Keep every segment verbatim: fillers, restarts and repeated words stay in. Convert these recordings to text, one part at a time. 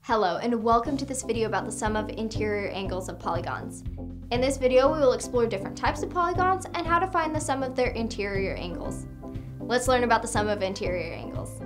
Hello and welcome to this video about the sum of interior angles of polygons. In this video, we will explore different types of polygons and how to find the sum of their interior angles. Let's learn about the sum of interior angles.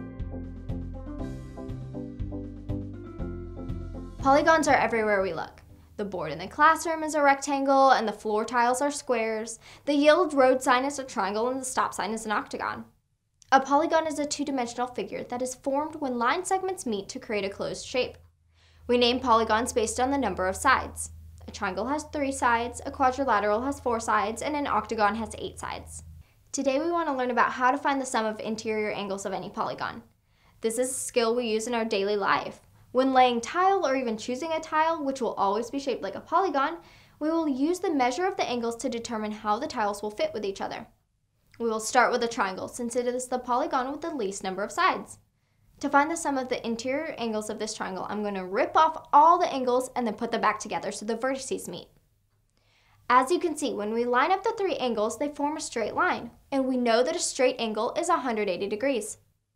Polygons are everywhere we look. The board in the classroom is a rectangle and the floor tiles are squares. The yellowed road sign is a triangle and the stop sign is an octagon. A polygon is a two-dimensional figure that is formed when line segments meet to create a closed shape. We name polygons based on the number of sides. A triangle has three sides, a quadrilateral has four sides, and an octagon has eight sides. Today we want to learn about how to find the sum of interior angles of any polygon. This is a skill we use in our daily life. When laying tile or even choosing a tile, which will always be shaped like a polygon, we will use the measure of the angles to determine how the tiles will fit with each other. We will start with a triangle since it is the polygon with the least number of sides. To find the sum of the interior angles of this triangle, I'm going to rip off all the angles and then put them back together so the vertices meet. As you can see, when we line up the three angles, they form a straight line, and we know that a straight angle is one hundred eighty degrees.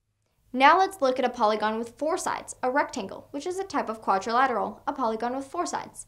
Now let's look at a polygon with four sides, a rectangle, which is a type of quadrilateral, a polygon with four sides.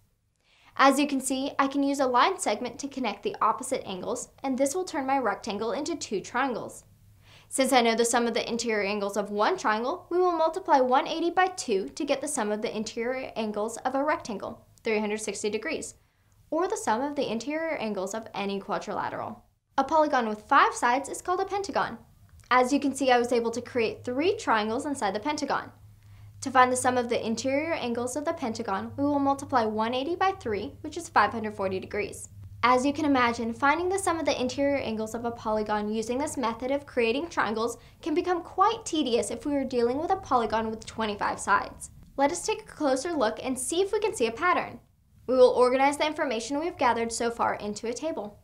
As you can see, I can use a line segment to connect the opposite angles, and this will turn my rectangle into two triangles. Since I know the sum of the interior angles of one triangle, we will multiply one hundred eighty by two to get the sum of the interior angles of a rectangle, three hundred sixty degrees, or the sum of the interior angles of any quadrilateral. A polygon with five sides is called a pentagon. As you can see, I was able to create three triangles inside the pentagon. To find the sum of the interior angles of the pentagon, we will multiply one hundred eighty by three, which is five hundred forty degrees. As you can imagine, finding the sum of the interior angles of a polygon using this method of creating triangles can become quite tedious if we are dealing with a polygon with twenty-five sides. Let us take a closer look and see if we can see a pattern. We will organize the information we've gathered so far into a table.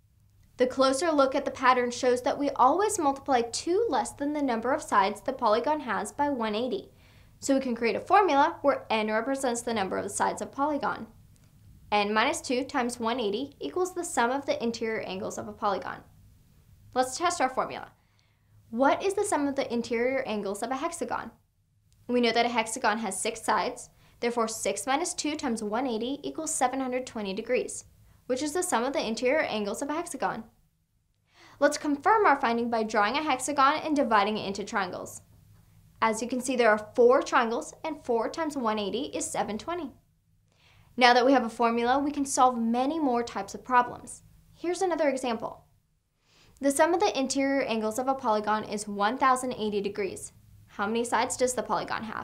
The closer look at the pattern shows that we always multiply two less than the number of sides the polygon has by one hundred eighty. So we can create a formula where n represents the number of the sides of polygon. N minus two times one hundred eighty equals the sum of the interior angles of a polygon. Let's test our formula. What is the sum of the interior angles of a hexagon? We know that a hexagon has six sides, therefore six minus two times one hundred eighty equals seven hundred twenty degrees, which is the sum of the interior angles of a hexagon. Let's confirm our finding by drawing a hexagon and dividing it into triangles. As you can see, there are four triangles, and four times one hundred eighty is seven hundred twenty. Now that we have a formula, we can solve many more types of problems. Here's another example. The sum of the interior angles of a polygon is one thousand eighty degrees. How many sides does the polygon have?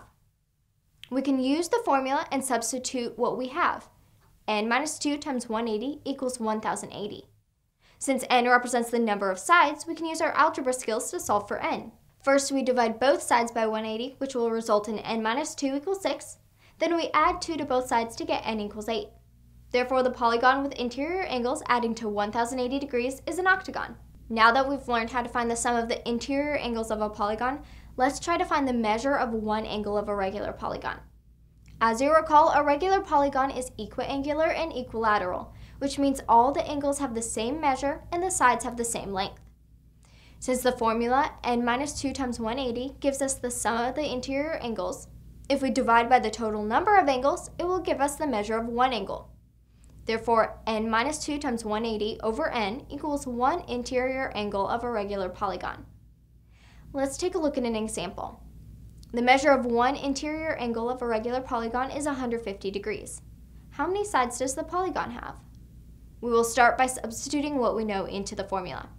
We can use the formula and substitute what we have. N minus two times one hundred eighty equals one thousand eighty. Since n represents the number of sides, we can use our algebra skills to solve for n. First, we divide both sides by one hundred eighty, which will result in n minus two equals six. Then we add two to both sides to get n equals eight. Therefore, the polygon with interior angles adding to one thousand eighty degrees is an octagon. Now that we've learned how to find the sum of the interior angles of a polygon, let's try to find the measure of one angle of a regular polygon. As you recall, a regular polygon is equiangular and equilateral, which means all the angles have the same measure and the sides have the same length. Since the formula n minus two times one hundred eighty gives us the sum of the interior angles, if we divide by the total number of angles, it will give us the measure of one angle. Therefore, n minus two times one hundred eighty over n equals one interior angle of a regular polygon. Let's take a look at an example. The measure of one interior angle of a regular polygon is one hundred fifty degrees. How many sides does the polygon have? We will start by substituting what we know into the formula.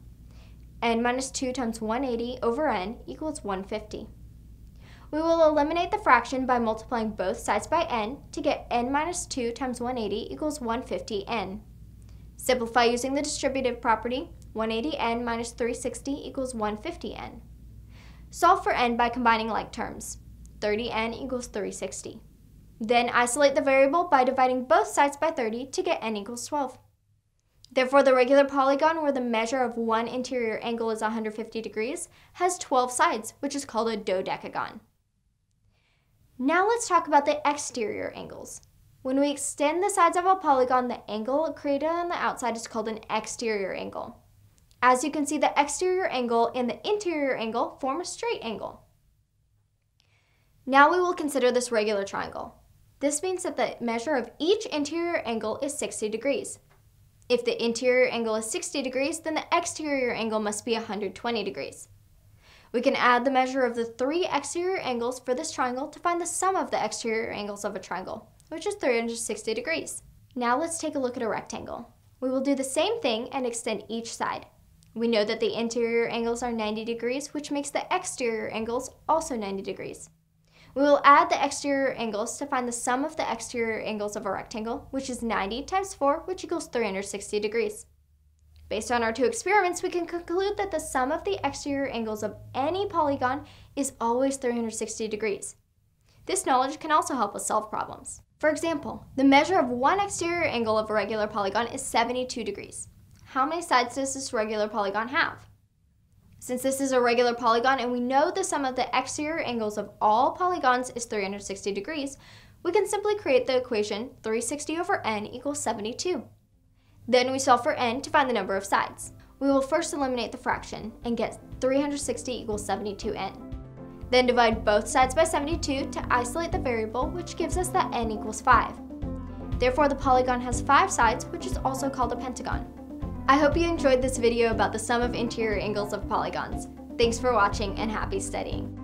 N minus two times one hundred eighty over n equals one hundred fifty. We will eliminate the fraction by multiplying both sides by n to get n minus two times one hundred eighty equals one hundred fifty n. Simplify using the distributive property, one hundred eighty n minus three hundred sixty equals one hundred fifty n. Solve for n by combining like terms. thirty n equals three hundred sixty. Then isolate the variable by dividing both sides by thirty to get n equals twelve. Therefore, the regular polygon where the measure of one interior angle is one hundred fifty degrees has twelve sides, which is called a dodecagon. Now let's talk about the exterior angles. When we extend the sides of a polygon, the angle created on the outside is called an exterior angle. As you can see, the exterior angle and the interior angle form a straight angle. Now we will consider this regular triangle. This means that the measure of each interior angle is sixty degrees. If the interior angle is sixty degrees, then the exterior angle must be one hundred twenty degrees. We can add the measure of the three exterior angles for this triangle to find the sum of the exterior angles of a triangle, which is three hundred sixty degrees. Now let's take a look at a rectangle. We will do the same thing and extend each side. We know that the interior angles are ninety degrees, which makes the exterior angles also ninety degrees. We will add the exterior angles to find the sum of the exterior angles of a rectangle, which is ninety times four, which equals three hundred sixty degrees. Based on our two experiments, we can conclude that the sum of the exterior angles of any polygon is always three hundred sixty degrees. This knowledge can also help us solve problems. For example, the measure of one exterior angle of a regular polygon is seventy-two degrees. How many sides does this regular polygon have? Since this is a regular polygon and we know the sum of the exterior angles of all polygons is three hundred sixty degrees, we can simply create the equation three hundred sixty over n equals seventy-two. Then we solve for n to find the number of sides. We will first eliminate the fraction and get three hundred sixty equals seventy-two n. Then divide both sides by seventy-two to isolate the variable, which gives us that n equals five. Therefore, the polygon has five sides, which is also called a pentagon. I hope you enjoyed this video about the sum of interior angles of polygons. Thanks for watching and happy studying.